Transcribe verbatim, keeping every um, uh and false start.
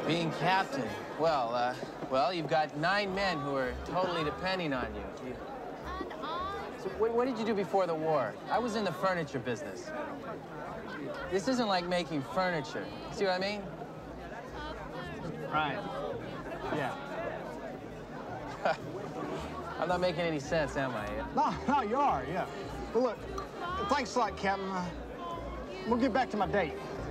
Being captain. Well, uh, well, you've got nine men who are totally depending on you. you... So what, what did you do before the war? I was in the furniture business. This isn't like making furniture. See what I mean? Right. Yeah. I'm not making any sense, am I? No, no, you are, yeah. Well, look, thanks a lot, Captain. Uh, we'll get back to my date.